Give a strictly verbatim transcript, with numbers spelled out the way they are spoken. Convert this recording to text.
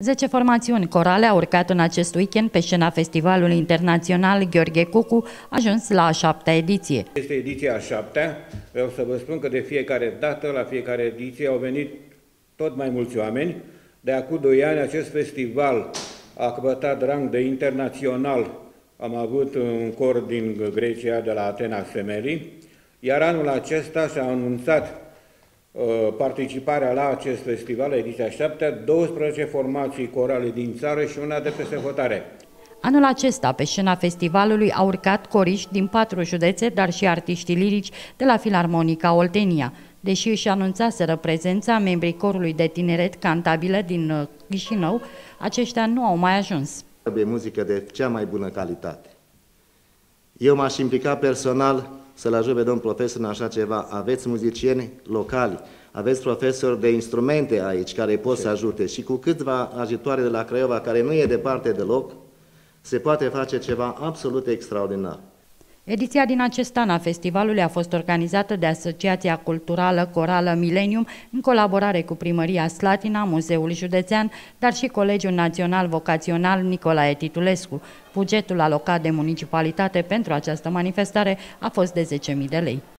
Zece formațiuni corale au urcat în acest weekend pe scena Festivalului Internațional Gheorghe Cucu, ajuns la a șaptea ediție. Este ediția a șaptea. Vreau să vă spun că de fiecare dată, la fiecare ediție, au venit tot mai mulți oameni. De acum doi ani, acest festival a căpătat rang de internațional. Am avut un cor din Grecia, de la Atena Semeli, iar anul acesta s-a anunțat participarea la acest festival, ediția a șaptea, douăsprezece formații corale din țară și una de peste hotare. Anul acesta, pe scena festivalului, au urcat coriști din patru județe, dar și artiștii lirici de la Filarmonica Oltenia. Deși își anunțaseră prezența, membrii corului de tineret cantabilă din Chișinău, aceștia nu au mai ajuns. Trebuie muzică de cea mai bună calitate. Eu m-aș implica personal să-l ajut pe domn profesor în așa ceva. Aveți muzicieni locali, aveți profesori de instrumente aici care pot să ajute și cu câțiva ajutoare de la Craiova, care nu e departe deloc, se poate face ceva absolut extraordinar. Ediția din acest an a festivalului a fost organizată de Asociația Culturală Corală Milenium în colaborare cu Primăria Slatina, Muzeul Județean, dar și Colegiul Național Vocațional Nicolae Titulescu. Bugetul alocat de municipalitate pentru această manifestare a fost de zece mii de lei.